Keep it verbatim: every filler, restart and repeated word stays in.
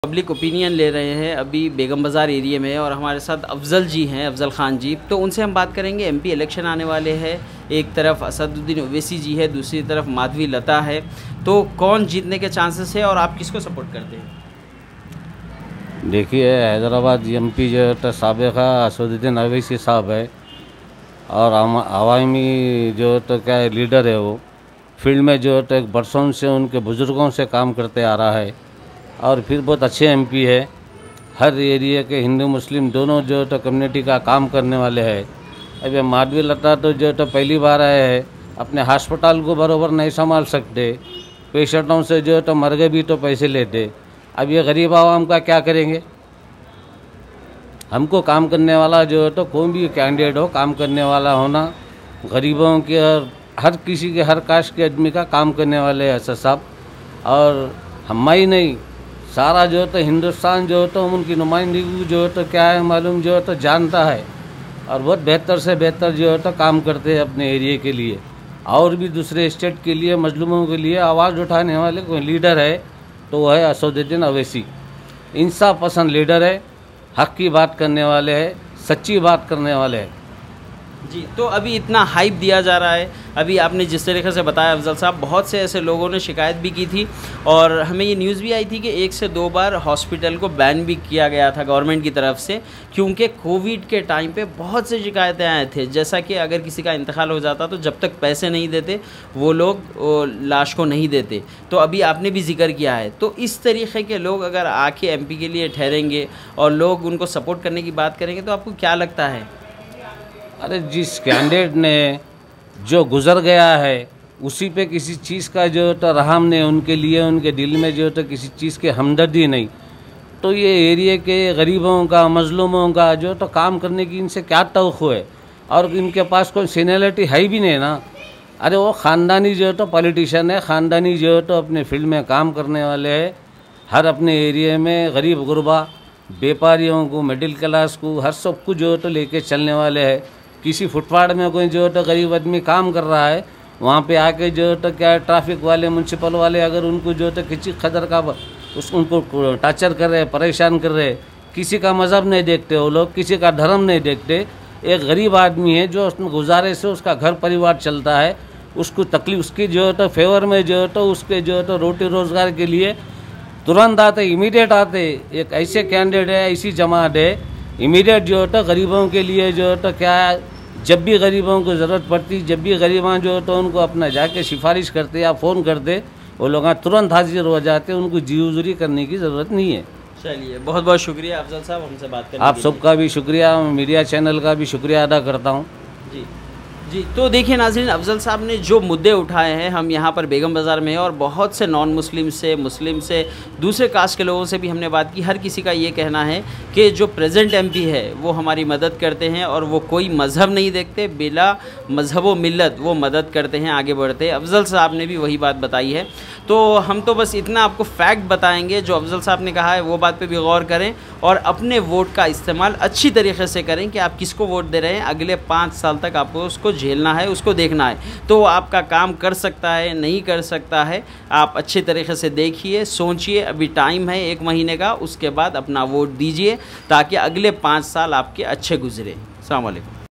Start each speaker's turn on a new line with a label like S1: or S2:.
S1: Public opinion ले रहे हैं अभी बेगम बाज़ार एरिया में, और हमारे साथ अफजल जी हैं, अफजल ख़ान जी। तो उनसे हम बात करेंगे। एमपी इलेक्शन आने वाले हैं, एक तरफ असदुद्दीन ओवैसी जी है, दूसरी तरफ माधवी लता है। तो कौन जीतने के चांसेस है और आप किसको सपोर्ट करते हैं?
S2: देखिए, हैदराबाद एमपी जो है साबिक़ा असदुद्दीन ओवैसी साहब है, और अवामी जो तो क्या है लीडर है, वो फील्ड में जो तो एक बरसों से उनके बुज़ुर्गों से काम करते आ रहा है, और फिर बहुत अच्छे एमपी है। हर एरिया के हिंदू मुस्लिम दोनों जो तो कम्युनिटी का काम करने वाले हैं। अभी माधवी लता तो जो तो पहली बार आए हैं, अपने हॉस्पिटल को बरोबर नहीं संभाल सकते, पेशेंटों से जो तो मर गए भी तो पैसे लेते। अब ये गरीब आवाम का क्या करेंगे? हमको काम करने वाला जो है तो कोई भी कैंडिडेट हो, काम करने वाला होना, गरीबों के और हर किसी के, हर कास्ट के आदमी का काम करने वाले असद साहब। और हम ही नहीं, सारा जो है तो हिंदुस्तान जो है तो उनकी नुमाइंदगी जो है तो क्या है मालूम जो है तो जानता है, और बहुत बेहतर से बेहतर जो है तो काम करते हैं अपने एरिया के लिए, और भी दूसरे स्टेट के लिए, मजलूमों के लिए आवाज़ उठाने वाले कोई लीडर है तो वो है असदुद्दीन ओवैसी। इंसाफ पसंद लीडर है, हक की बात करने वाले हैं, सच्ची बात करने वाले हैं
S1: जी। तो अभी इतना हाइप दिया जा रहा है, अभी आपने जिस तरीके से बताया अफजल साहब, बहुत से ऐसे लोगों ने शिकायत भी की थी, और हमें ये न्यूज़ भी आई थी कि एक से दो बार हॉस्पिटल को बैन भी किया गया था गवर्नमेंट की तरफ से, क्योंकि कोविड के टाइम पे बहुत से शिकायतें आए थे। जैसा कि अगर किसी का इंतकाल हो जाता तो जब तक पैसे नहीं देते वो लोग वो लाश को नहीं देते। तो अभी आपने भी जिक्र किया है, तो इस तरीके के लोग अगर आके एमपी के लिए ठहरेंगे और लोग उनको सपोर्ट करने की बात करेंगे, तो आपको क्या लगता है?
S2: अरे, जिस कैंडिडेट ने जो गुज़र गया है उसी पे किसी चीज़ का जो तो रहम ने उनके लिए, उनके दिल में जो तो किसी चीज़ की हमदर्दी नहीं, तो ये एरिया के गरीबों का, मजलूमों का जो तो काम करने की इनसे क्या तवक्को है? और इनके पास कोई सीनियरिटी है भी नहीं ना। अरे, वो ख़ानदानी जो तो पॉलिटिशियन है, ख़ानदानी जो तो अपने फील्ड में काम करने वाले हैं। हर अपने एरिया में गरीब गुरबा, व्यापारियों को, मिडिल क्लास को, हर सब को जो तो लेके चलने वाले हैं। किसी फुटपाथ में कोई जो तो गरीब आदमी काम कर रहा है, वहाँ पे आके जो तो क्या ट्रैफिक वाले, म्यूनसिपल वाले अगर उनको जो तो किसी खदर का उस उनको टार्चर कर रहे, परेशान कर रहे, किसी का मज़हब नहीं देखते वो लोग, किसी का धर्म नहीं देखते। एक गरीब आदमी है जो उसमें गुजारे से उसका घर परिवार चलता है, उसको तकलीफ, उसकी जो तो फेवर में जो तो उसके जो तो रोटी रोज़गार के लिए तुरंत आते, इमीडिएट आते। एक ऐसे कैंडिडेट है, ऐसी जमात है, इमीडिएट जो तो गरीबों के लिए जो तो क्या, जब भी गरीबों को ज़रूरत पड़ती, जब भी गरीबां जो तो उनको अपना जाके सिफारिश करते या फ़ोन करते, वो लोग तुरंत हाजिर हो जाते, उनको जी हुजूरी करने की ज़रूरत नहीं है।
S1: चलिए, बहुत बहुत शुक्रिया अफजल साहब हमसे बात करने के लिए।
S2: आप सबका भी शुक्रिया, मीडिया चैनल का भी शुक्रिया अदा करता हूँ
S1: जी जी। तो देखिए नाज़रीन, अफजल साहब ने जो मुद्दे उठाए हैं, हम यहाँ पर बेगम बाज़ार में हैं, और बहुत से नॉन मुस्लिम से, मुस्लिम से, दूसरे कास्ट के लोगों से भी हमने बात की। हर किसी का ये कहना है कि जो प्रेजेंट एमपी है वो हमारी मदद करते हैं, और वो कोई मज़हब नहीं देखते, बिला मज़हब व मिल्लत वो मदद करते हैं, आगे बढ़ते हैं। अफजल साहब ने भी वही बात बताई है। तो हम तो बस इतना आपको फैक्ट बताएंगे, जो अफजल साहब ने कहा है वो बात पे भी गौर करें, और अपने वोट का इस्तेमाल अच्छी तरीके से करें कि आप किसको वोट दे रहे हैं। अगले पाँच साल तक आपको उसको झेलना है, उसको देखना है। तो वो आपका काम कर सकता है, नहीं कर सकता है, आप अच्छे तरीके से देखिए, सोचिए। अभी टाइम है एक महीने का, उसके बाद अपना वोट दीजिए, ताकि अगले पाँच साल आपके अच्छे गुजरे। अस्सलाम वालेकुम।